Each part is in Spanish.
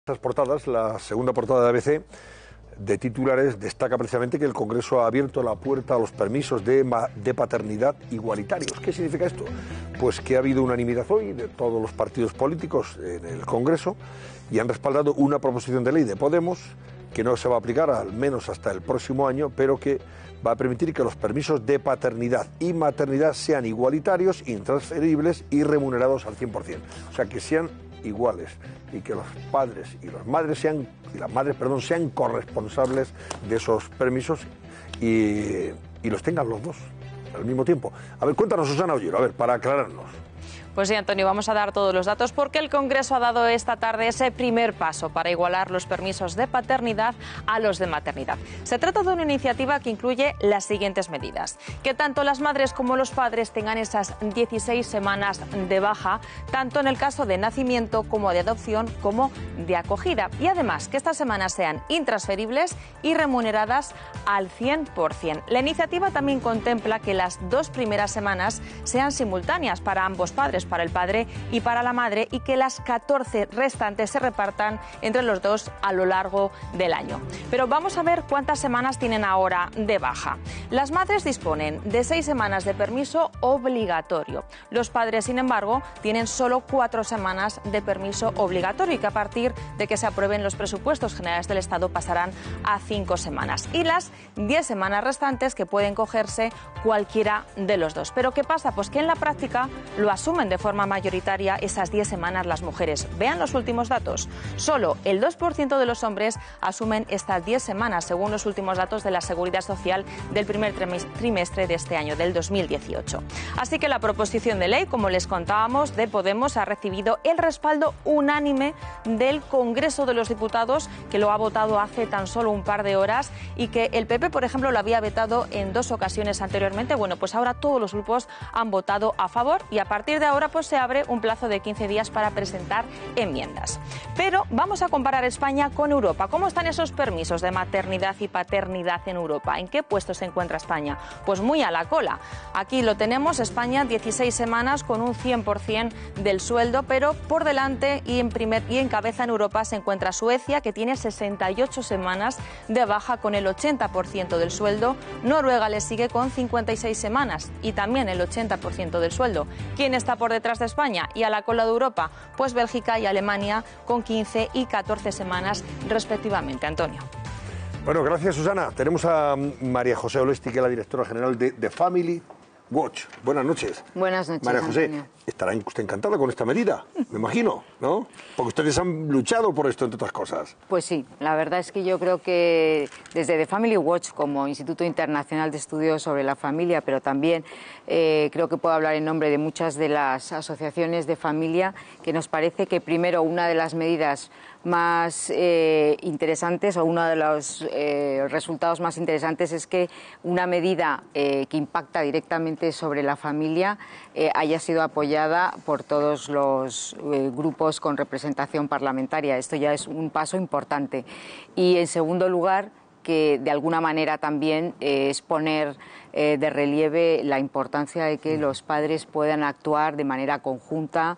Estas portadas, la segunda portada de ABC, de titulares, destaca precisamente que el Congreso ha abierto la puerta a los permisos de paternidad igualitarios. ¿Qué significa esto? Pues que ha habido unanimidad hoy de todos los partidos políticos en el Congreso y han respaldado una proposición de ley de Podemos que no se va a aplicar al menos hasta el próximo año, pero que va a permitir que los permisos de paternidad y maternidad sean igualitarios, intransferibles y remunerados al 100%. O sea, que sean iguales y que los padres y las madres sean corresponsables de esos permisos y los tengan los dos al mismo tiempo. A ver, cuéntanos, Susana Ollero, a ver, para aclararnos. Pues sí, Antonio, vamos a dar todos los datos porque el Congreso ha dado esta tarde ese primer paso para igualar los permisos de paternidad a los de maternidad. Se trata de una iniciativa que incluye las siguientes medidas: que tanto las madres como los padres tengan esas 16 semanas de baja, tanto en el caso de nacimiento como de adopción como de acogida. Y además que estas semanas sean intransferibles y remuneradas al 100%. La iniciativa también contempla que las 2 primeras semanas sean simultáneas para ambos padres, para el padre y para la madre, y que las 14 restantes se repartan entre los dos a lo largo del año. Pero vamos a ver cuántas semanas tienen ahora de baja. Las madres disponen de 6 semanas de permiso obligatorio. Los padres, sin embargo, tienen solo 4 semanas de permiso obligatorio y que a partir de que se aprueben los presupuestos generales del Estado pasarán a 5 semanas. Y las 10 semanas restantes que pueden cogerse cualquiera de los dos. ¿Pero qué pasa? Pues que en la práctica lo asumen de forma mayoritaria esas 10 semanas las mujeres. Vean los últimos datos. Solo el 2% de los hombres asumen estas 10 semanas, según los últimos datos de la Seguridad Social del primer trimestre de este año, del 2018. Así que la proposición de ley, como les contábamos, de Podemos ha recibido el respaldo unánime del Congreso de los Diputados, que lo ha votado hace tan solo un par de horas, y que el PP, por ejemplo, lo había vetado en 2 ocasiones anteriormente. Bueno, pues ahora todos los grupos han votado a favor y a partir de ahora pues se abre un plazo de 15 días para presentar enmiendas. Pero vamos a comparar España con Europa. ¿Cómo están esos permisos de maternidad y paternidad en Europa? ¿En qué puesto se encuentra España? Pues muy a la cola. Aquí lo tenemos, España, 16 semanas con un 100% del sueldo, pero por delante y en cabeza en Europa se encuentra Suecia, que tiene 68 semanas de baja con el 80% del sueldo. Noruega le sigue con 56 semanas y también el 80% del sueldo. ¿Quién está por detrás de España y a la cola de Europa? Pues Bélgica y Alemania, con 15 y 14 semanas respectivamente. Antonio. Bueno, gracias, Susana. Tenemos a María José Olesti, que es la directora general de The Family Watch. Buenas noches. Buenas noches, María José, Antonio. estará usted encantada con esta medida, me imagino, ¿no? Porque ustedes han luchado por esto, entre otras cosas. Pues sí, la verdad es que yo creo que desde The Family Watch, como Instituto Internacional de Estudios sobre la Familia, pero también creo que puedo hablar en nombre de muchas de las asociaciones de familia, que nos parece que primero una de las medidas más interesantes o uno de los resultados más interesantes es que una medida que impacta directamente sobre la familia haya sido apoyada por todos los grupos con representación parlamentaria. Esto ya es un paso importante. Y en segundo lugar, que de alguna manera también es poner de relieve la importancia de que los padres puedan actuar de manera conjunta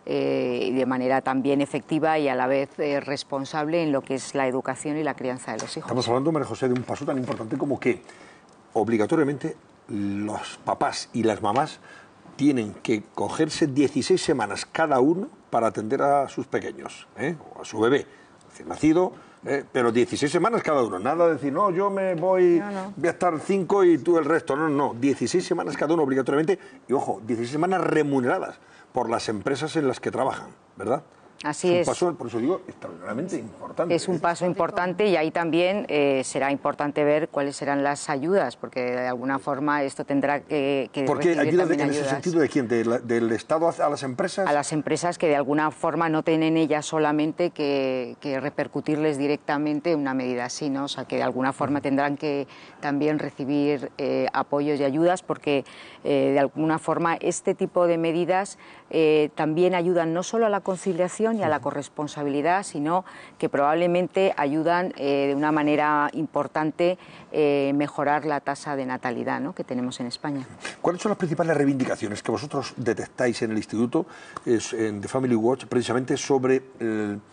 y de manera también efectiva y a la vez responsable en lo que es la educación y la crianza de los hijos. Estamos hablando, María José, de un paso tan importante como que obligatoriamente los papás y las mamás tienen que cogerse 16 semanas cada uno para atender a sus pequeños, o a su bebé recién nacido, pero 16 semanas cada uno. Nada de decir, no, yo me voy, voy a estar 5 y tú el resto. No, no, 16 semanas cada uno obligatoriamente. Y ojo, 16 semanas remuneradas por las empresas en las que trabajan, ¿verdad? Así es. Un paso, por eso digo, extraordinariamente importante. Es un paso importante y ahí también será importante ver cuáles serán las ayudas, porque de alguna forma esto tendrá que ¿Porque ayudas en ese sentido de quién? ¿Del Estado a las empresas? A las empresas que de alguna forma no tienen ellas solamente que repercutirles directamente una medida así, ¿no? O sea, que de alguna forma tendrán que también recibir apoyos y ayudas, porque de alguna forma este tipo de medidas también ayudan no solo a la conciliación y a la corresponsabilidad, sino que probablemente ayudan de una manera importante mejorar la tasa de natalidad, ¿no?, que tenemos en España. ¿Cuáles son las principales reivindicaciones que vosotros detectáis en el Instituto, en The Family Watch, precisamente sobre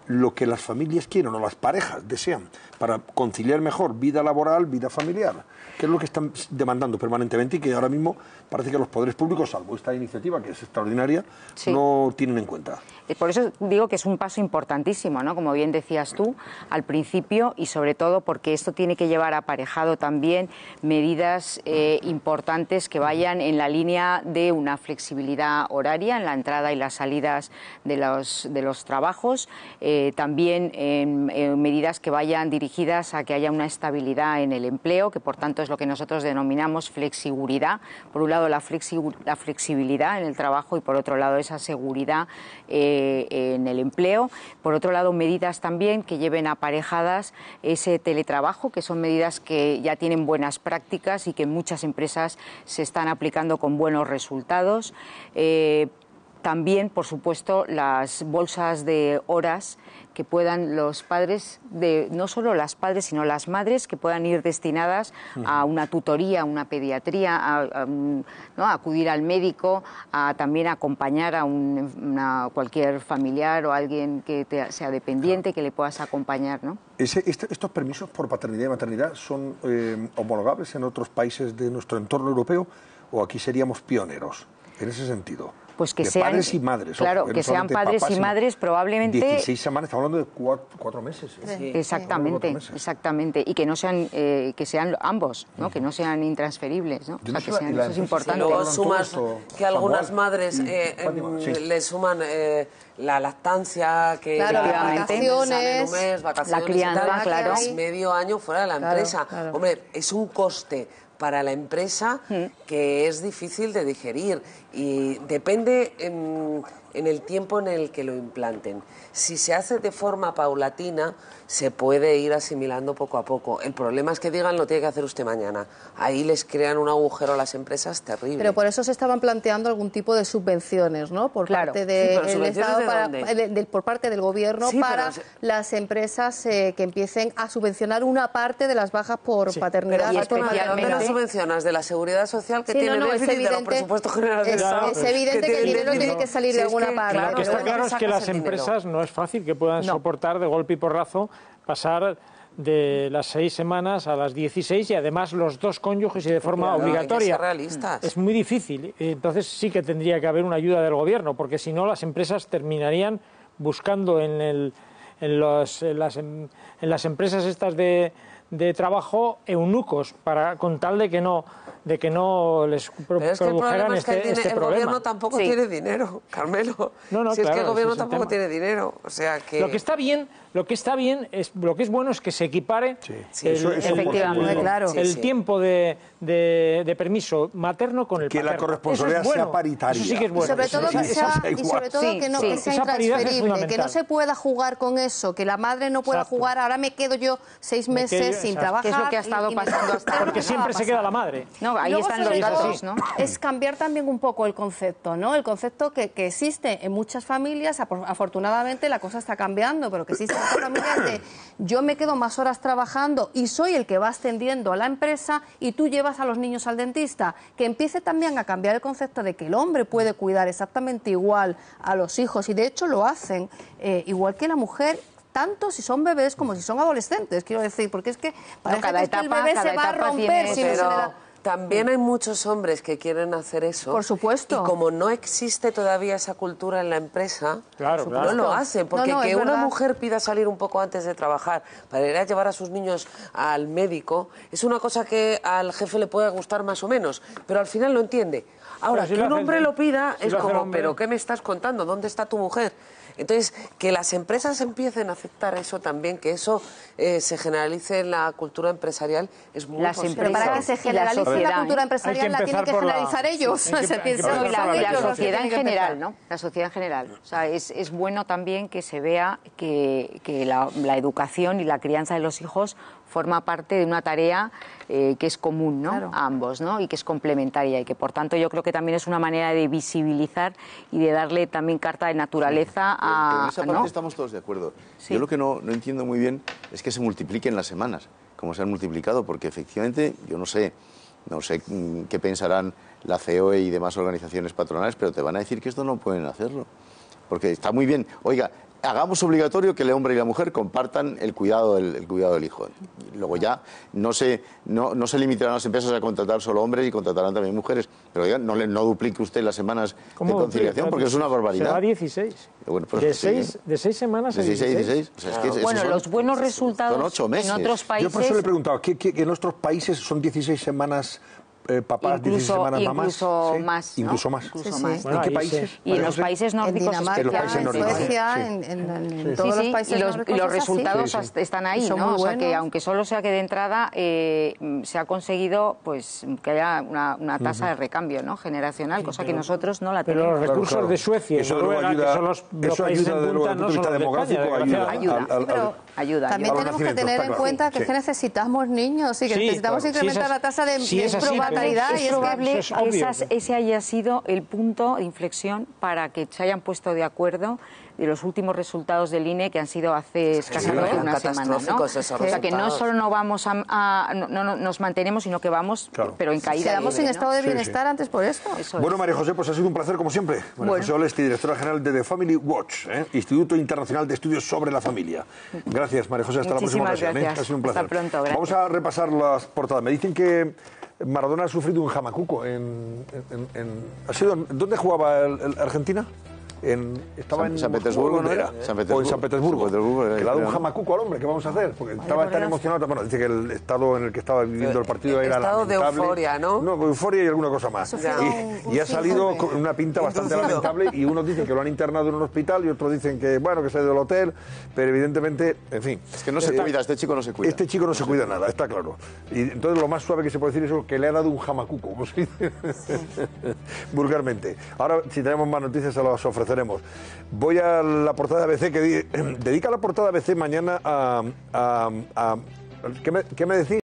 lo que las familias quieren o las parejas desean para conciliar mejor vida laboral, vida familiar, que es lo que están demandando permanentemente y que ahora mismo parece que los poderes públicos, salvo esta iniciativa que es extraordinaria, no tienen en cuenta. Por eso digo que es un paso importantísimo, ¿no? Como bien decías tú al principio, y sobre todo porque esto tiene que llevar aparejado también medidas importantes que vayan en la línea de una flexibilidad horaria en la entrada y las salidas de los trabajos, también medidas que vayan dirigidas a que haya una estabilidad en el empleo, que por tanto es lo que nosotros denominamos flexiguridad. Por un lado la flexibilidad en el trabajo y por otro lado esa seguridad en el empleo. Por otro lado, medidas también que lleven aparejadas ese teletrabajo, que son medidas que ya tienen buenas prácticas y que en muchas empresas se están aplicando con buenos resultados. También, por supuesto, las bolsas de horas que puedan los padres, no solo las padres, sino las madres, que puedan ir destinadas a una tutoría, a una pediatría, a acudir al médico, a también acompañar a cualquier familiar o alguien que sea dependiente, que le puedas acompañar, ¿no? ¿Estos permisos por paternidad y maternidad son homologables en otros países de nuestro entorno europeo o aquí seríamos pioneros en ese sentido? Pues que de sean padres y madres. Claro, que sean padres y madres probablemente... 16 semanas, estamos hablando de 4 meses. Sí. Exactamente. Y que no sean, que sean ambos, ¿no? Que no sean intransferibles, ¿no? O sea, que sean, eso es importante. Luego sumas que algunas madres le suman la lactancia, que vacaciones en un mes, vacaciones la crianza, claro. Medio año fuera de la empresa. Claro. Hombre, es un coste para la empresa que es difícil de digerir y depende en el tiempo en el que lo implanten. Si se hace de forma paulatina, se puede ir asimilando poco a poco. El problema es que digan lo tiene que hacer usted mañana. Ahí les crean un agujero a las empresas terrible. Pero por eso se estaban planteando algún tipo de subvenciones, ¿no? Por parte del Estado, por parte del Gobierno, para las empresas que empiecen a subvencionar una parte de las bajas por paternidad. Pero ¿dónde lo subvencionas? ¿De la Seguridad Social que tiene déficit de los presupuestos generales del Estado? Es evidente que el dinero tiene que salir de alguna parte. Lo que está claro es que las empresas no es fácil que puedan soportar de golpe y porrazo pasar de las 6 semanas a las 16 y además los dos cónyuges y de forma obligatoria. Hay que ser realistas. Es muy difícil. Entonces sí que tendría que haber una ayuda del Gobierno, porque si no las empresas terminarían buscando en las empresas estas de trabajo eunucos con tal de que no les produjeran este problema. El Gobierno tampoco tiene dinero, Carmelo. Es que el Gobierno tampoco tiene dinero. O sea que... Lo que está bien es lo que es bueno es que se equipare el tiempo de permiso materno con el paterno. Que la corresponsabilidad sea paritaria. Eso sí que es bueno. Y sobre todo que no que sea intransferible, que no se pueda jugar con eso, que la madre no pueda jugar, ahora me quedo yo 6 meses sin trabajar. Que es lo que ha estado pasando hasta ahora. Porque siempre se queda la madre. No, ahí están los datos, ¿no? Es cambiar también un poco el concepto, ¿no? El concepto que existe en muchas familias, afortunadamente la cosa está cambiando, pero que existe en muchas familias de yo me quedo más horas trabajando y soy el que va ascendiendo a la empresa y tú llevas a los niños al dentista. Que empiece también a cambiar el concepto de que el hombre puede cuidar exactamente igual a los hijos y de hecho lo hacen igual que la mujer, tanto si son bebés como si son adolescentes, quiero decir, porque es que cada etapa, el bebé se va a romper si no se le da... También hay muchos hombres que quieren hacer eso. Por supuesto. Y como no existe todavía esa cultura en la empresa, no lo hacen. Porque que una mujer pida salir un poco antes de trabajar para ir a llevar a sus niños al médico es una cosa que al jefe le puede gustar más o menos, pero al final lo entiende. Ahora, que un hombre lo pida es como, ¿pero qué me estás contando? ¿Dónde está tu mujer? Entonces, que las empresas empiecen a aceptar eso también, que eso se generalice en la cultura empresarial, es muy posible. Pero para que se generalice la cultura empresarial la tienen que generalizar ellos. La sociedad en general, ¿no? La sociedad en general. O sea, es bueno también que se vea que la educación y la crianza de los hijos forma parte de una tarea que es común, ¿no? Claro. A ambos, ¿no? Y que es complementaria y que por tanto yo creo que también es una manera de visibilizar y de darle también carta de naturaleza a... Pero en esa parte estamos todos de acuerdo. Yo lo que no entiendo muy bien es que se multipliquen las semanas, como se han multiplicado, porque efectivamente yo no sé qué pensarán la COE y demás organizaciones patronales, pero te van a decir que esto no pueden hacerlo. Porque está muy bien, oiga, hagamos obligatorio que el hombre y la mujer compartan el cuidado del hijo. Luego ya no se limitarán las empresas a contratar solo hombres y contratarán también mujeres. Pero digan, no duplique usted las semanas de conciliación porque es una barbaridad. Se va a 16. Bueno, pues de 6 semanas a 16. O sea, es que bueno, los buenos resultados son 8 meses. En otros países... Yo por eso le he preguntado, ¿que en nuestros países son 16 semanas... papás, 16 semanas mamás. Incluso más. ¿no? Incluso más. Incluso Sí, más. sí. ¿En qué países? Y en los países nórdicos, en Dinamarca, en Suecia, en todos los países nórdicos. Y los resultados están ahí, son ¿no? muy O sea que buenos. aunque solo sea que de entrada se ha conseguido pues que haya una tasa de recambio, ¿no? Generacional, cosa que nosotros no la Pero tenemos. los recursos de Suecia y Noruega, que son los países en punta, no son los de España, Ayuda. También tenemos que tener en cuenta que necesitamos niños y que necesitamos incrementar la tasa de pronatalidad. Es probable que ese haya sido el punto de inflexión para que se hayan puesto de acuerdo de los últimos resultados del INE, que han sido hace escasamente una semana, ¿no? O sea que no solo no vamos no nos mantenemos, sino que vamos, pero en caída. Quedamos libre, en estado de bienestar antes por esto. Bueno, María José, pues ha sido un placer como siempre. María José Olesti, directora general de The Family Watch, Instituto Internacional de Estudios sobre la Familia. Gracias, María José, hasta Muchísimas la próxima ocasión. gracias. Ha sido un placer. Hasta pronto, gracias. Vamos a repasar las portadas. Me dicen que Maradona ha sufrido un jamacuco ¿dónde jugaba el Argentina? Estaba en San Petersburgo, ¿no era? O en San Petersburgo. Que le ha dado un jamacuco al hombre, ¿qué vamos a hacer? Porque estaba tan emocionado. Bueno, dice que el estado en el que estaba viviendo el partido era lamentable. Estado de euforia, ¿no? No, euforia y alguna cosa más. Y ha salido con una pinta bastante lamentable, y unos dicen que lo han internado en un hospital y otros dicen que, bueno, que se ha ido al hotel, pero evidentemente, en fin. Es que no se cuida, este chico no se cuida. Este chico no se cuida nada, está claro. Y entonces lo más suave que se puede decir es que le ha dado un jamacuco, como se dice vulgarmente. Ahora, si tenemos más noticias, se las ofreceremos. Voy a la portada de ABC, que dedica la portada de ABC mañana a ¿qué me decís?